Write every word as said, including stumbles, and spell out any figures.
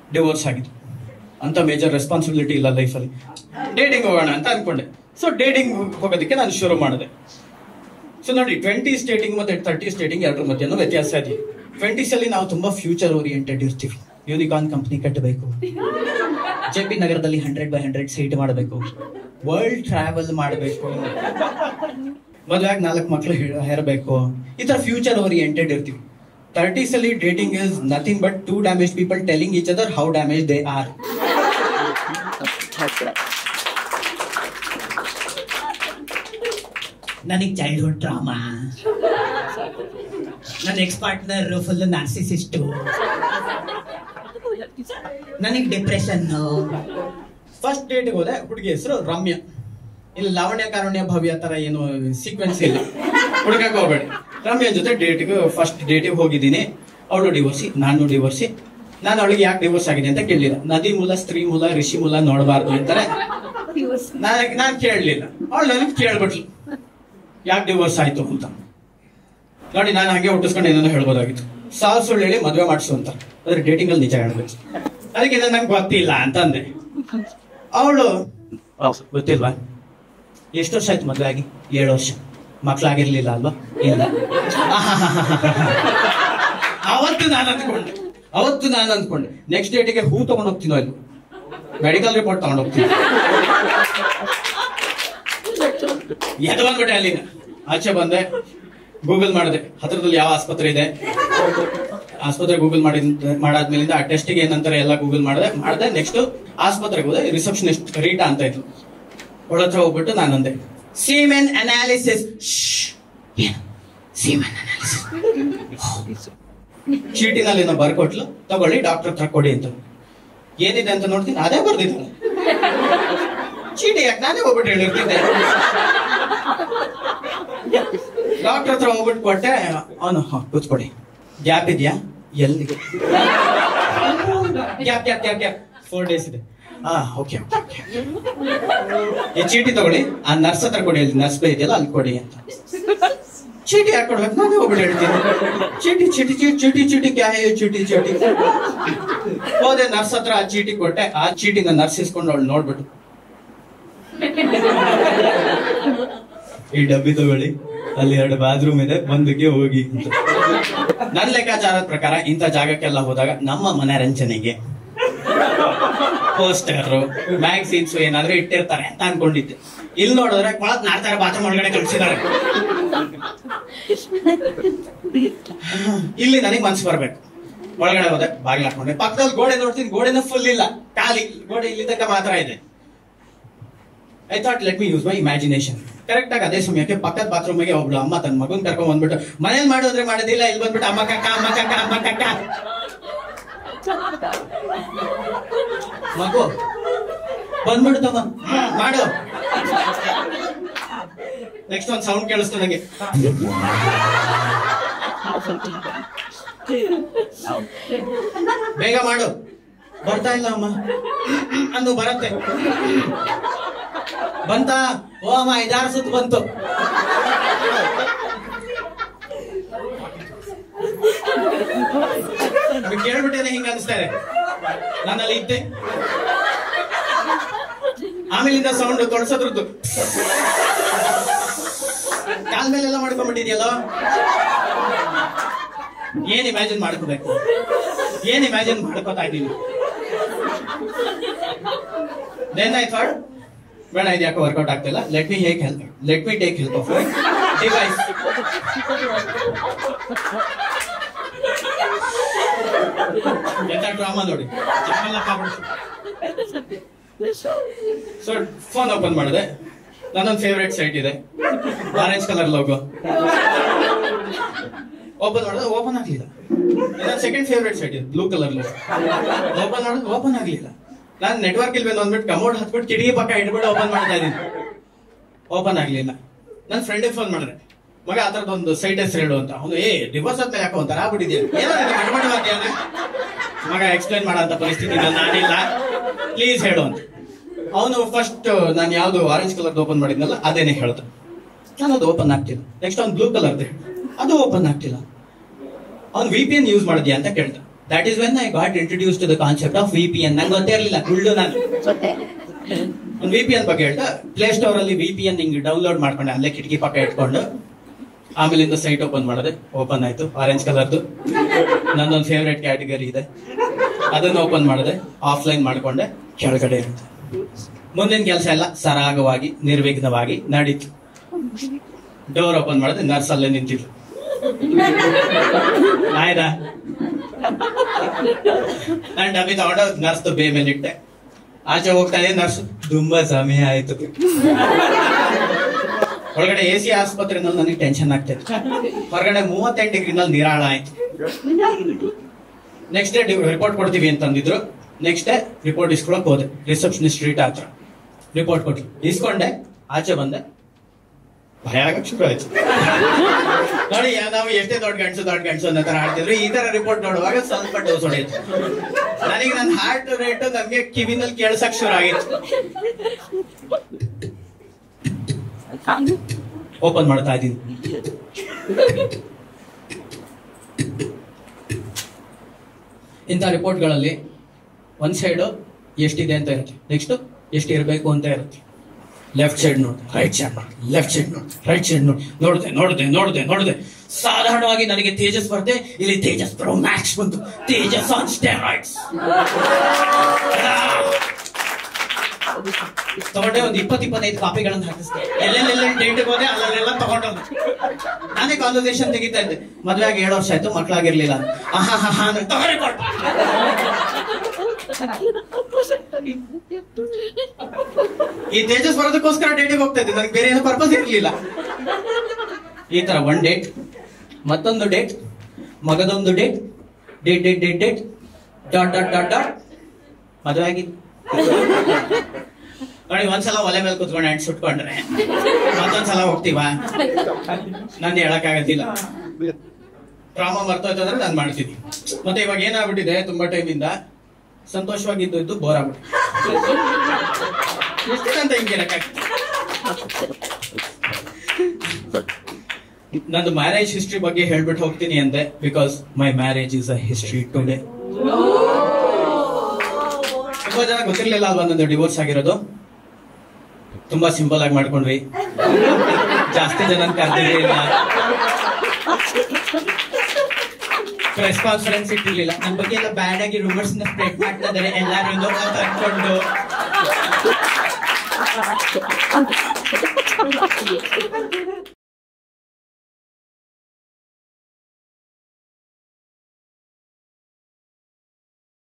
Divorce ಆಗಿದ್ದು. ಅಂತ major responsibility ಇಲ್ಲ ಲೈಫಲ್ಲಿ. ಡೇಟಿಂಗ್ ಹೋಗೋಣ ಅಂತ ಅನ್ಕೊಂಡೆ. ಸೊ ಡೇಟಿಂಗ್ ಹೋಗೋದಕ್ಕೆ ನಾನು ಶುರು ಮಾಡಿದೆ. ಸೊ ನೋಡಿ, ಟ್ವೆಂಟಿ ಡೇಟಿಂಗ್ ಮತ್ತೆ ತರ್ಟಿ ಡೇಟಿಂಗ್ ಎರಡರ ಮಧ್ಯೆ ವ್ಯತ್ಯಾಸ ಇದೆ. ಟ್ವೆಂಟೀಸ್ ಅಲ್ಲಿ ನಾವು ತುಂಬಾ ಫ್ಯೂಚರ್ ಓರಿಯೆಂಟೆಡ್ ಇರ್ತೀವಿ. ಯೂನಿಕಾರ್ನ್ ಕಂಪ್ನಿ ಕಟ್ಟಬೇಕು, ಜೆ ಪಿ ನಗರದಲ್ಲಿ ಹಂಡ್ರೆಡ್ ಬೈ ಹಂಡ್ರೆಡ್ ಸೀಟ್ ಮಾಡಬೇಕು, ವರ್ಲ್ಡ್ ಟ್ರಾವೆಲ್ ಮಾಡಬೇಕು, ಮದುವೆಯಾಗಿ ನಾಲ್ಕು ಮಕ್ಳು ಹೇರಬೇಕು, ಈ ತರ ಫ್ಯೂಚರ್ ಓರಿಯೆಂಟೆಡ್ ಇರ್ತೀವಿ. ತರ್ಟೀಸ್ ಅಲ್ಲಿ dating is nothing but two damaged people telling each other how damaged they are. ನನಗೆ ಚೈಲ್ಡ್ಹುಡ್ ಟ್ರಾಮಾ, ನನ್ನ ಎಕ್ಸ್ ಪಾರ್ಟ್ನರ್ ಫುಲ್ ನಾರ್ಸಿಸಿಸ್ಟು, ನನಗೆ ಡಿಪ್ರೆಷನ್. ಫಸ್ಟ್ ಡೇಟ್ಗೆ ಹೋದೆ, ಹುಡುಗಿ ಹೆಸರು ರಮ್ಯ. ಇಲ್ಲಿ ಲಾವಣ್ಯ ಕಾರುಣ್ಯ ಭವ್ಯ ತರ ಏನು ಸೀಕ್ವೆನ್ಸ್ ಇಲ್ಲ, ಹುಡುಗಕ್ಕೆ ಹೋಗ್ಬೇಡಿ. ರಮ್ಯ ಜೊತೆ ಡೇಟ್ಗೆ ಫಸ್ಟ್ ಡೇಟಿಗೆ ಹೋಗಿದ್ದೀನಿ. ಅವಳು ಡಿವೋರ್ಸಿ, ನಾನು ಡಿವೋರ್ಸಿ. ನಾನು ಅವಳಿಗೆ ಯಾಕೆ ಡಿವೋರ್ಸ್ ಆಗಿದೆ ಅಂತ ಕೇಳಲಿಲ್ಲ. ನದಿ ಮೂಲ, ಸ್ತ್ರೀ ಮೂಲ, ಋಷಿ ಮೂಲ ನೋಡಬಾರ್ದು ಅಂತಾರೆ. ನಾನು ಕೇಳಲಿಲ್ಲ, ಅವಳು ನನಗೆ ಕೇಳ್ಬಿಟ್ಲು ಯಾಕೆ ಡಿವೋರ್ಸ್ ಆಯ್ತು ಅಂತ. ನೋಡಿ, ನಾನು ಹಾಗೆ ಹುಟ್ಟಿಸ್ಕೊಂಡು ಏನೇನೋ ಹೇಳ್ಬೋದಾಗಿತ್ತು. ಸಾವು ಸುಳ್ಳು ಹೇಳಿ ಮದುವೆ ಮಾಡಿಸು ಅಂತ. ಆದ್ರೆ ಡೇಟಿಂಗ್ ಅಲ್ಲಿ ನಿಜ ಹೇಳ್ಬೇಕು. ಅದಕ್ಕೆ ನಂಗೆ ಗೊತ್ತಿಲ್ಲ ಅಂತ ಅಂದೆ. ಅವಳು ಗೊತ್ತಿಲ್ವಾ, ಎಷ್ಟು ವರ್ಷ ಆಯ್ತು ಮದುವೆ ಆಗಿ? ಏಳು ವರ್ಷ. ಮಕ್ಳಾಗಿರ್ಲಿಲ್ಲ ಅಲ್ವಾ? ಇಲ್ಲ. ಅವತ್ತು ನಾನು ಅಂದ್ಕೊಂಡೆ ಅವತ್ತು ನಾನು ಅಂದ್ಕೊಂಡೆ ನೆಕ್ಸ್ಟ್ ಡೇಟಿಗೆ ಹೂ ತಗೊಂಡು ಹೋಗ್ತೀನೋ ಅಲ್ಲಿ, ಮೆಡಿಕಲ್ ರಿಪೋರ್ಟ್ ತಗೊಂಡು ಹೋಗ್ತೀನಿ. ಎದು ಬಂದ್ಬಿಟ್ಟೆ. ಅಲ್ಲಿನ ಆಚೆ ಬಂದೆ, ಗೂಗಲ್ ಮಾಡಿದೆ ಹತ್ರದಲ್ಲಿ ಯಾವ ಆಸ್ಪತ್ರೆ ಇದೆ. ಆಸ್ಪತ್ರೆ ಗೂಗಲ್ ಮಾಡಿ ಮಾಡಾದ್ಮೇಲಿಂದ ಆ ಟೆಸ್ಟಿಗೆ ಏನಂತಾರೆ ಎಲ್ಲ ಗೂಗಲ್ ಮಾಡಿದೆ ಮಾಡಿದೆ ನೆಕ್ಸ್ಟ್ ಆಸ್ಪತ್ರೆಗೆ ಹೋದೆ. ರಿಸೆಪ್ಷನಿಸ್ಟ್ ರೀಟಾ ಅಂತ ಇದ್ಲು. ಅವಳ ಹತ್ರ ಹೋಗ್ಬಿಟ್ಟು ನಾನು ಅಂದೆ, ಸೀಮೆನ್ ಅನಾಲಿಸಿಸ್. ಸೀಮೆನ್ ಅನಾಲಿಸಿಸ್ ಚೀಟಿನಲ್ಲಿ ಏನೋ ಬರ್ಕೊಟ್ಲು, ತಗೊಳ್ಳಿ ಡಾಕ್ಟರ್ ಹತ್ರ ಕೊಡಿ ಅಂತ. ಏನಿದೆ ಅಂತ ನೋಡ್ತೀನಿ, ಅದೇ ಬರ್ದಿದ್ದಾನೆ. ಚೀಟಿ ಯಾಕೆ ನಾನೇ ಹೋಗ್ಬಿಟ್ಟು ಹೇಳಿರ್ತಿದ್ದೆ. ಡಾಕ್ಟರ್ ಹತ್ರ ಹೋಗ್ಬಿಟ್ಟು ಕೊಟ್ಟೆ. ಅವನು ಕೂತ್ಕೊಡಿ, ಗ್ಯಾಪ್ ಇದೆಯಾ? ಎಲ್ಲಿಗೆ? Gap gap gap gap four days ಇದೆ. ಹಾ ಓಕೆ ಓಕೆ, ಈ ಚೀಟಿ ತಗೊಳ್ಳಿ, ಆ ನರ್ಸ್ ಹತ್ರ ಕೊಡಿ, ಅಲ್ಲಿ ನರ್ಸ್ ಬೇ ಇದೆಯಲ್ಲ ಅಲ್ಲಿ ಕೊಡಿ ಅಂತ. ಚೀಟಿ ಯಾಕೆ ಕೊಡ್ಬೇಕು? ನಾನೇ ಹೋಗ್ಬಿಟ್ಟು ಹೇಳ್ತೀನಿ. ಚೀಟಿ ಚೀಟಿ ಚೀಟಿ ಚೀಟಿ ಚೀಟಿ ಕ್ಯಾ ಹೇ ಚೀಟಿ ಚೀಟಿ. ಹೋದೆ ನರ್ಸ್ ಹತ್ರ, ಆ ಚೀಟಿ ಕೊಟ್ಟೆ. ಆ ಚೀಟಿನ ನರ್ಸ್ ಇಸ್ಕೊಂಡು ಅವಳು ನೋಡ್ಬಿಟ್ಟು, ಈ ಡಬ್ಬಿ ತಗೊಳ್ಳಿ, ಅಲ್ಲಿ ಎರಡು ಬಾತ್ರೂಮ್ ಇದೆ, ಒಂದಕ್ಕೆ ಹೋಗಿ ಅಂತ. ನನ್ನ ಲೆಕ್ಕಾಚಾರದ ಪ್ರಕಾರ ಇಂಥ ಜಾಗಕ್ಕೆಲ್ಲ ಹೋದಾಗ ನಮ್ಮ ಮನರಂಜನೆಗೆ ಪೋಸ್ಟರ್, ಮ್ಯಾಗಝೀನ್ಸ್ ಏನಾದ್ರೂ ಇಟ್ಟಿರ್ತಾರೆ ಅಂತ ಅನ್ಕೊಂಡಿದ್ದೆ. ಇಲ್ಲಿ ನೋಡಿದ್ರೆ ಕೊಳತ್ ನಾಡ್ತಾರೆ, ಬಾತ್ರೂಮ್ ಒಳಗಡೆ ಕಳಿಸಿದ್ದಾರೆ. ಇಲ್ಲಿ ನನಗೆ ಮನ್ಸು ಬರ್ಬೇಕು. ಒಳಗಡೆ ಹೋದೆ, ಬಾಗಿಲು ಹಾಕೊಂಡೆ. ಪಕ್ಕದಲ್ಲಿ ಗೋಡೆ ನೋಡ್ತೀನಿ, ಗೋಡೆನೂ ಫುಲ್ ಇಲ್ಲ, ಖಾಲಿ. ಗೋಡೆ ಇಲ್ಲಿ ತನಕ ಮಾತ್ರ ಇದೆ. I thought let me use my imagination. Correct ಆಗಿ ಅದೇ ಸಮಯಕ್ಕೆ ಪಕ್ಕದ ಬಾತ್ರೂಮ್ ಗೆ ಒಬ್ಳು ಅಮ್ಮ ತನ್ನ ಮಗನ್ ಕರ್ಕೊಂಡ್ ಬಂದ್ಬಿಟ್ಟು, ಮನೇಲಿ ಮಾಡಿದ್ರೆ ಮಾಡೋದಿಲ್ಲ, ಇಲ್ಲಿ ಬಂದ್ಬಿಟ್ಟು ಅಮ್ಮ ಕಕ್ಕ ಅಮ್ಮ ಕಕ್ಕ ಅಮ್ಮ ಕಕ್ಕ. ಮಗು ಬಂದ್ಬಿಡ್ತಮ್ಮ, ಮಾಡು. ನೆಕ್ಸ್ಟ್ ಒಂದ್ ಸೌಂಡ್ ಕೇಳಿಸ್ತು ನಂಗೆ. ಬೇಗ ಮಾಡು. ಬರ್ತಾ ಇಲ್ಲ ಅಮ್ಮ ಅಂದು ಬರತ್ತೆ. ಬಂತ? ಓ ಅಮ್ಮ ಐದಾರು ಸುತ್ತು ಬಂತು. ಕೇಳ್ಬಿಟ್ಟೇನೆ ಹಿಂಗ ಅನಿಸ್ತಾರೆ. ನಾನಲ್ಲಿ ಇದ್ದೆ. ಆಮೇಲಿಂದ ಸೌಂಡ್ ತೊಡ್ಸದ್ರದ್ದು. ಕಾಲ್ ಮೇಲೆಲ್ಲ ಮಾಡ್ಕೊಂಡ್ಬಿಟ್ಟಿದ್ಯಲ್ಲ. ಏನ್ ಇಮ್ಯಾಜಿನ್ ಮಾಡ್ಕೋಬೇಕು? ಏನ್ ಇಮ್ಯಾಜಿನ್ ಮಾಡ್ಕೋತಾ ಇದ್ದೀನಿ? Then I thought, ಬೇಡ, ಇದು ಯಾಕೆ ವರ್ಕೌಟ್ ಆಗ್ತಿಲ್ಲ. Let me take help let me take help of device. ಎಂತ ಡ್ರಾಮಾ ನೋಡಿ. ಸೊ ಫೋನ್ ಓಪನ್ ಮಾಡಿದೆ. ನನ್ನೊಂದು ಫೇವ್ರೇಟ್ ಸೈಟ್ ಇದೆ, ಆರೆಂಜ್ ಕಲರ್ ಲೋಗೋ. ಓಪನ್ ಮಾಡಿದ್ರೆ ಓಪನ್ ಆಗ್ಲಿಲ್ಲ. ನನ್ನ ಸೆಕೆಂಡ್ ಫೇವ್ರೇಟ್ ಸೈಟ್ ಇದೆ, ಬ್ಲೂ ಕಲರ್ ಲೋಗೋ. ಓಪನ್ ಮಾಡಿದ್ರೆ ಓಪನ್ ಆಗ್ಲಿಲ್ಲ. ನಾನು ನೆಟ್ವರ್ಕ್ ಇಲ್ವೇನು ಅಂದ್ಬಿಟ್ಟು ಕಮೋಡ್ ಹತ್ಬಿಟ್ಟು ಕಿಟಕಿ ಪಕ್ಕ ಇಟ್ಬಿಟ್ಟು ಓಪನ್ ಮಾಡ್ತಾ ಇದ್ದೀನಿ. ಓಪನ್ ಆಗ್ಲಿಲ್ಲ. ನನ್ನ ಫ್ರೆಂಡಿಗೆ ಫೋನ್ ಮಾಡಿದೆ, ಮಗ ಆ ತರದೊಂದು ಸೈಟ್ ಹೆಸರು ಹೇಳು ಅಂತ. ಅವನು ಏ ಡಿವೋರ್ಸ್ ಅಂತ ಯಾಕೋ ಒಂಥರ ಆಗ್ಬಿಟ್ಟಿದ್ಯಾ, ಏನೋ ಮಗ ಎಕ್ಸ್ಪ್ಲೈನ್ ಮಾಡೋ ಪರಿಸ್ಥಿತಿ ನಾನಿಲ್ಲ, ಪ್ಲೀಸ್ ಹೇಳು ಅಂತ. ಅವನು ಫಸ್ಟ್ ನಾನು ಯಾವ್ದು ಆರೆಂಜ್ ಕಲರ್ ಓಪನ್ ಮಾಡಿದ್ನಲ್ಲ ಅದೇನೆ ಹೇಳ್ದ. ನಾನು ಅದು ಓಪನ್ ಆಗ್ತಿಲ್ಲ. ನೆಕ್ಸ್ಟ್ ಅವ್ನು ಬ್ಲೂ ಕಲರ್ದೆ, ಅದು ಓಪನ್ ಆಗ್ತಿಲ್ಲ. ಅವ್ನು ವಿ ಪಿ ಎನ್ ಯೂಸ್ ಮಾಡಿದ್ಯಾ ಅಂತ ಕೇಳ್ದ. That is when I got introduce to the concept of V P N. ನಂಗೆ ಗೊತ್ತೇ ಇರಲಿಲ್ಲ, ಗುಳ್ಳು ನಾನು. ಒಂದು ವಿ ಪಿ ಎನ್ ಬಗ್ಗೆ ಹೇಳ್ತಾ, ಪ್ಲೇ ಸ್ಟೋರ್ ಅಲ್ಲಿ ವಿ ಪಿ ಎನ್ ಹಿಂಗೆ ಡೌನ್ಲೋಡ್ ಮಾಡ್ಕೊಂಡೆ, ಅಲ್ಲೇ ಕಿಟಕಿ ಪಕ್ಕ ಇಟ್ಕೊಂಡು. ಆಮೇಲಿಂದ ಸೈಟ್ ಓಪನ್ ಮಾಡಿದೆ, ಓಪನ್ ಆಯ್ತು, ಆರೆಂಜ್ ಕಲರ್ದು. ನಂದೊಂದು ಫೇವ್ರೇಟ್ ಕ್ಯಾಟಗರಿ ಇದೆ, ಅದನ್ನು ಓಪನ್ ಮಾಡಿದೆ, ಆಫ್ಲೈನ್ ಮಾಡ್ಕೊಂಡೆ, ಕೆಳಗಡೆ ಇರುತ್ತೆ. ಮುಂದಿನ ಕೆಲಸ ಎಲ್ಲ ಸರಾಗವಾಗಿ ನಿರ್ವಿಘ್ನವಾಗಿ ನಡೀತು. ಡೋರ್ ಓಪನ್ ಮಾಡಿದೆ, ನರ್ಸ್ ಅಲ್ಲೇ ನಿಂತಿದ್ರು. ಆಯ್ತಾ, ನಾನು ಡಬ್ಬಿ ತಗೊಂಡು ನರ್ಸ್ ಬೇ ಮೇಲೆ ಇಟ್ಟೆ. ಆಚೆ ಹೋಗ್ತಾ ಇದೆ ನರ್ಸ್, ತುಂಬಾ ಸಮಯ ಆಯ್ತು. ಒಳಗಡೆ ಎ ಸಿ ಆಸ್ಪತ್ರೆನಲ್ಲಿ ನನಗೆ ಟೆನ್ಷನ್ ಆಗ್ತದೆ. ಹೊರಗಡೆ ಮೂವತ್ತೆಂಟು ಡಿಗ್ರಿನಲ್ಲಿ ನಿರಾಳ ಆಯ್ತು. ನೆಕ್ಸ್ಟ್ ಡೇ ರಿಪೋರ್ಟ್ ಕೊಡ್ತೀವಿ ಅಂತಂದಿದ್ರು. ನೆಕ್ಸ್ಟ್ ಡೇ ರಿಪೋರ್ಟ್ ಇಸ್ಕೊಳಕ್ ಹೋದೆ, ರಿಸೆಪ್ಷನಿಸ್ಟ್ ಸ್ಟ್ರೀಟ್ ಹತ್ರ. ರಿಪೋರ್ಟ್ ಕೊಟ್ರು, ಇಸ್ಕೊಂಡೆ, ಆಚೆ ಬಂದೆ. ಭಯ ಆಗಕ್ಕೆ ಶುರು ಆಯ್ತು. ನೋಡಿ, ನಾವು ಎಷ್ಟೇ ದೊಡ್ಡ ಗಂಡಸು ದೊಡ್ಡ ಗಂಡಸು ಅನ್ನೋ ತರ ಆಡ್ತಿದ್ರು, ಈ ತರ ರಿಪೋರ್ಟ್ ನೋಡುವಾಗ ಸ್ವಲ್ಪ ಡೋಸ್ ಹೊಡೆಯಿತು. ನನಗೆ ನನ್ನ ಹಾರ್ಟ್ ರೇಟ್ ನಮ್ಗೆ ಕಿವಿನಲ್ಲಿ ಕೇಳ್ಸಕ್ ಶುರು ಆಗಿತ್ತು. ಓಪನ್ ಮಾಡ್ತಾ ಇದ್ದೀನಿ. ಇಂಥ ರಿಪೋರ್ಟ್ಗಳಲ್ಲಿ ಒಂದ್ ಸೈಡ್ ಎಷ್ಟಿದೆ ಅಂತ ಇರುತ್ತೆ, ನೆಕ್ಸ್ಟ್ ಎಷ್ಟು ಇರಬೇಕು ಅಂತ ಇರುತ್ತೆ. ಲೆಫ್ಟ್ ಸೈಡ್ ನೋಡಿ, ರೈಟ್ ಸೈಡ್ ನೋಡಿ, ಲೆಫ್ಟ್ ಸೈಡ್ ನೋಡಿ, ರೈಟ್ ಸೈಡ್ ನೋಡಿ. ನೋಡಿದೆ ನೋಡಿದೆ ನೋಡಿದೆ ನೋಡಿದೆ ಸಾಧಾರಣವಾಗಿ ನನಗೆ ತೇಜಸ್ ಬರುತ್ತೆ, ಇಲ್ಲಿ ತೇಜಸ್ ಪ್ರೋ ಮ್ಯಾಕ್ಸ್ ಬಂತು, ತೇಜಸ್ ಆನ್ ಸ್ಟೆರಾಯ್ಡ್ಸ್. ತಗೊಂಡೆ ಒಂದು ಇಪ್ಪತ್ತು ಇಪ್ಪತ್ತೈದು ಕಾಪಿಗಳನ್ನು ಹಾಕಿಸ್ತೆ. ಎಲ್ಲೆಲ್ಲೆಲ್ಲ ಡೇಟ್ ಹೋದೆ ಅಲ್ಲೆಲ್ಲ ತಗೊಂಡೋದು. ನಾನೇ ಕಾನ್ವರ್ಸೇಷನ್ ತೆಗಿತಾ ಇದ್ದೆ. ಮದುವೆ ಆಗಿ ಏಳು ವರ್ಷ ಆಯ್ತು, ಮಕ್ಕಳಾಗಿರ್ಲಿಲ್ಲ. ಈ ತೇಜಸ್ ಬರೋದಕ್ಕೋಸ್ಕರ ಡೇಟಿಗೆ ಹೋಗ್ತಾ ಇದ್ದೆ, ನನಗೆ ಬೇರೆ ಏನೋ ಪರ್ಪಸ್ ಇರಲಿಲ್ಲ. ಈ ತರ ಒನ್ ಡೇಟ್, ಮತ್ತೊಂದು ಡೇಟ್, ಮಗದೊಂದು date, date date date dot dot dot dot ಡಾಟ್ ಮದುವೆ ಆಗಿದ್ದು. ನೋಡಿ, ಒಂದ್ಸಲ ಒಲೆ ಮೇಲೆ ಕುತ್ಕೊಂಡು ಅಂಟ್ ಸುಟ್ಕೊಂಡ್ರೆ ಮತ್ತೊಂದ್ಸಲ ಹೋಗ್ತೀವ? ನಂದು ಹೇಳಕ್ಕಾಗತ್ತಿಲ್ಲ. ಟ್ರಾಮಾ ಮರ್ತೋಯ್ತು ಅಂದ್ರೆ ನಾನು ಮಾಡ್ತೀನಿ. ಮತ್ತೆ ಇವಾಗ ಏನಾಗ್ಬಿಟ್ಟಿದೆ, ತುಂಬಾ ಟೈಮ್ ಇಂದ ಸಂತೋಷವಾಗಿದ್ದು ಇದ್ದು ಬೋರ್ ಆಗ್ಬಿಟ್ಟು ಎಷ್ಟಂತ ಹಿಂಗಿರಕ್ಕಾಗ್ತದೆ. ನಂದು ಮ್ಯಾರೇಜ್ ಹಿಸ್ಟ್ರಿ ಬಗ್ಗೆ ಹೇಳ್ಬಿಟ್ಟು ಹೋಗ್ತೀನಿ ಅಂತೆ, because my marriage is a history today. ತುಂಬಾ ಜನ ಗೊತ್ತಿರ್ಲಿಲ್ಲ ಅಲ್ವಾ ನಂದು ಡಿವೋರ್ಸ್ ಆಗಿರೋದು. ತುಂಬಾ ಸಿಂಪಲ್ ಆಗಿ ಮಾಡ್ಕೊಂಡ್ರಿ, ಜಾಸ್ತಿ ಜನ ಕರ್ದಿರ್ಲಿಲ್ಲ, ಪ್ರೆಸ್ ಕಾನ್ಫರೆನ್ಸ್ ಇಟ್ಟಿರ್ಲಿಲ್ಲ, ನನ್ನ ಬಗ್ಗೆ ಎಲ್ಲ ಬ್ಯಾಡ್ ಆಗಿ ರೂಮರ್ಸ್ ಸ್ಪ್ರೆಡ್ ಮಾಡ್ತಾ ಇದಾರೆ ಎಲ್ಲರೂ ಅಂತ ಅನ್ಕೊಂಡು